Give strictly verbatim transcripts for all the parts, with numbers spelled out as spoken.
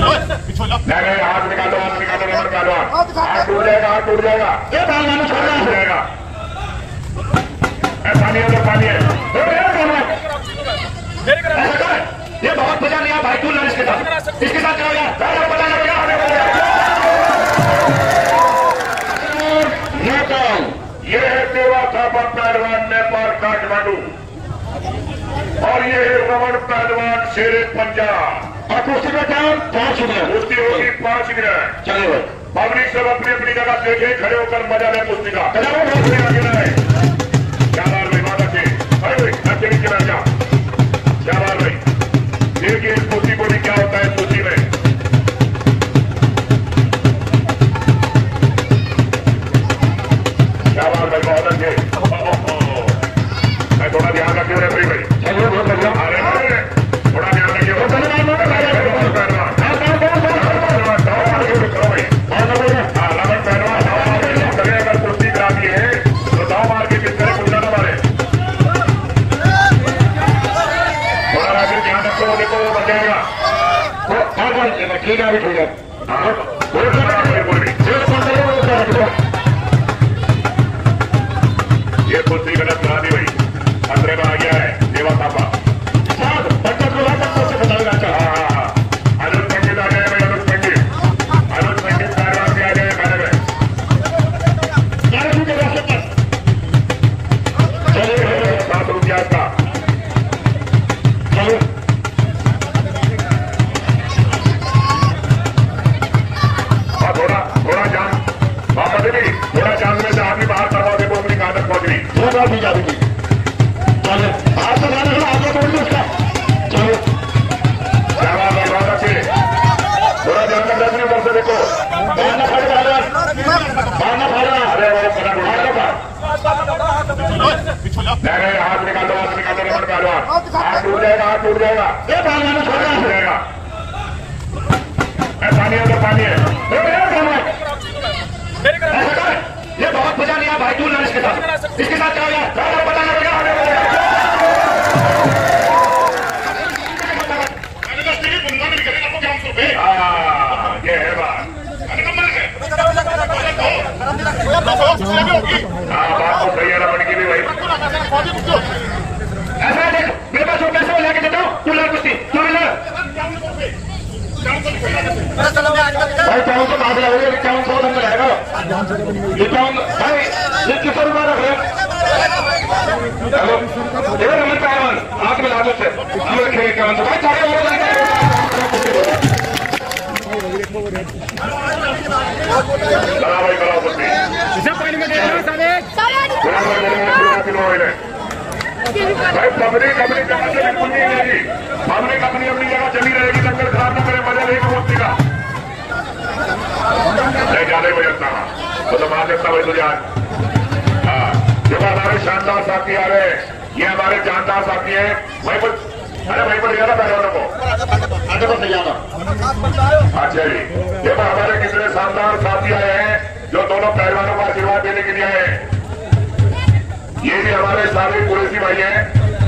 नहीं हाथ निकालो हाथ निकालो नंबर निकालो हाथ टूट जाएगा हाथ टूट जाएगा ये पहलवान छोड़ना हो जाएगा ऐसा नहीं है तो पानी है ये बहुत मजा नहीं है भाई तू लड़ इसके साथ इसके साथ चलो यार ये है देवा थापा पहलवान नेपाल काठमांडू और ये है रमन पहलवान शेरे पंजाब और कुश्ती का टाइम पांच मिनट कुश्ती होगी पांच मिनट चलो पब्लिक सब अपनी अपनी जगह देखे खड़े होकर मजा ले कुश्ती का क्या बात भाई बात अच्छे अरे अच्छे नीचे बैठ जा क्या बात भाई देखिए इस कुश्ती को भी क्या होता है कुश्ती में क्या बात भाई बहुत अच्छे मैं थोड़ा ध्यान रखिए भाई भाई थोड़ा ध्यान रखिए अगर कुश्ती कराती है तो दाव मार के किस तरह कुछ ना मारे थोड़ा राजू ध्यान रखो देखो वो बचेगा ठीक है अभी ठीक है ये कुश्ती गलत करा दी भाई खतरे में आ गया है देवा थापा थोड़ा चांद में से आदमी बाहर करवा दे अपनी कहां तक पहुंच गई थोड़ा भी जा रही चलो हाथ से जाने वाला आगे बढ़ लो उसका चलो क्या बात है बहुत अच्छे थोड़ा ध्यान कर रखने पर से देखो मारना पड़ेगा मारना पड़ेगा अरे वो पकड़ नहीं हाथ निकालो हाथ निकालो नंबर निकालो हाथ टूट जाएगा हाथ टूट जाएगा ये पहलवान छोड़ना हो जाएगा ऐसा नहीं है तो पानी है ये बहुत मजा नहीं है भाई तू लड़ इसके साथ इसके साथ चलो यार बताना पड़ेगा ये है बात बात तो सही है रमन की भी भाई ऐसा देख मेरे पास वो पैसे लेके देता हूँ तू लड़ कुश्ती तू लड़ भाई चावल तो बात लगेगा चावल सौ नंबर रहेगा ये चावल भाई ये किसो रुपया रख रहे हेलो ये नंबर पहलवान हाथ में लादो से हम खेल के भाई चावल भाई कराओ कुछ भाई पब्लिक अपनी जगह से बिल्कुल नहीं रहेगी पब्लिक अपनी अपनी जगह चली रहेगी चक्कर खराब न करे मजा लेगा कुश्ती का नहीं जाने को जगता तो तो मार सकता भाई तुझे आज हाँ देखो हमारे शानदार साथी आ रहे ये हमारे जानदार साथी है भाई पर अरे भाई पर ज्यादा पहलवानों को आगे पर नहीं जाना अच्छा जी देखो हमारे कितने शानदार साथी आए हैं जो दोनों पहलवानों को आशीर्वाद देने के लिए आए हैं ये भी हमारे साबिक कुरैशी भाई हैं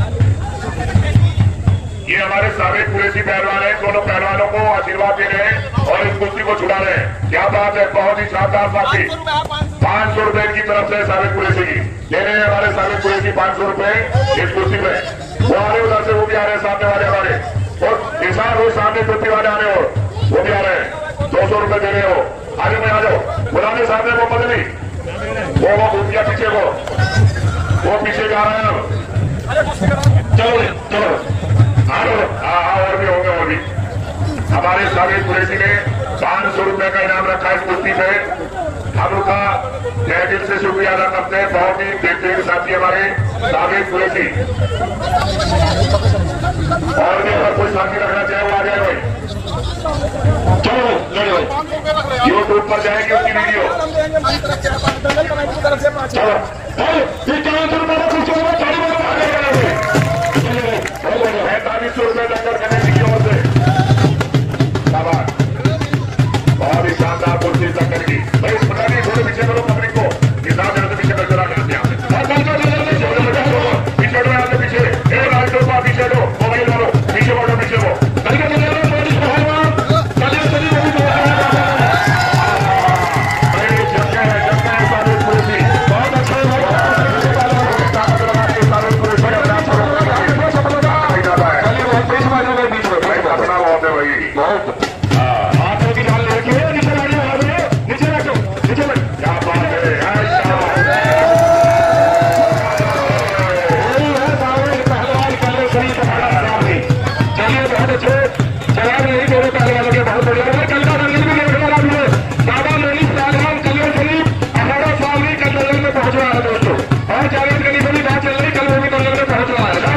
ये हमारे साबिक कुरैशी पहलवान हैं दोनों पहलवानों को आशीर्वाद दे रहे हैं और इस कुश्ती को छुड़ा रहे हैं क्या बात है बहुत ही शानदार साथी पांच सौ रुपए की तरफ से साबिक कुरैशी की दे रहे हैं हमारे साबिक कुरैशी पांच सौ रुपए इस कुश्ती में वो आ रहे उधर से वो भी आ रहे हैं सामने वाले हमारे और किसान हो सामने कुश्ती वाले आ रहे हो वो भी आ रहे हैं दो सौ रुपए दे रहे हो आगे में आ जाओ बुलाने सामने वो बदली वो वो भूतिया पीछे को वो पीछे जा रहे हैं चलो चलो हाँ और भी होंगे और भी हमारे साबिक कुरैशी ने पांच सौ रुपए का इनाम रखा है इस कुश्ती पे हम उनका तहे दिल से शुक्रिया अदा करते हैं बहुत ही बेहतरीन साथी हमारे साबिक कुरैशी और भी अगर कोई साथी रखना चाहे वो आ जाए भाई चलो चलो यूट्यूब पर जाएगी उसकी वीडियो चलो पैंतालीस सौ रुपए टक्कर कमेटी की ओर से बहुत ही शानदार कुर्सी टक्कर की भाई पता नहीं थोड़े पीछे करो पब्लिक को किसान जरा पीछे कर चला करते हैं पीछे हटो यहाँ से पीछे एक लाइट दो पीछे हटो मोबाइल मारो पीछे बढ़ो पीछे को हाथों की ढाल लेके नीचे लाइए, नीचे रखो, नीचे बैठ। क्या बात है, चलिए बहुत अच्छे जवाब नहीं दोनों पहलवानों के, बहुत बढ़िया। कल का दंगल भी देखने वाला भी है, बाबा मोनी सालगाम कल्याण शरीफ अठारह साल में कल दंगल में पहुंच रहा है दोस्तों, और जावेद गली से भी बात चल रही, कल वो भी दंगल में पहुंच रहा है।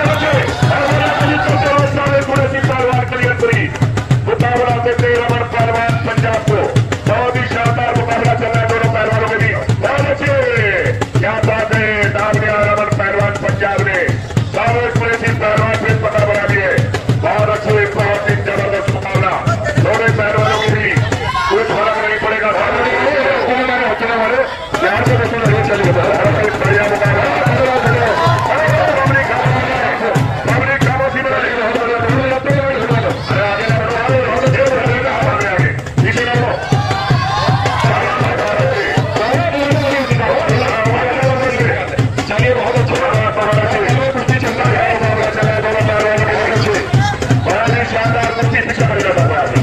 पहलवान कल्याण शरीफ मुकाबला देते रमन पहलवान पंजाब को, बहुत ही शानदार मुकाबला चल रहा है दोनों पहलवानों के बीच, बहुत अच्छे। क्या बात है, दाग दिया रमन पहलवान पंजाब ने, सावेद कुरैशी पहलवान फिर पकड़ बना दिए, बहुत अच्छे, बहुत ही जबरदस्त मुकाबला दोनों पहलवानों के बीच, कोई फर्क नहीं पड़ेगा। प्यार से दोस्तों लड़िए, चलिए बढ़िया मुकाबला, पब्लिक खामोशी में चलिए बहुत अच्छे कुश्ती चल रहा है, शानदार कुश्ती पीछे पड़ जाता है।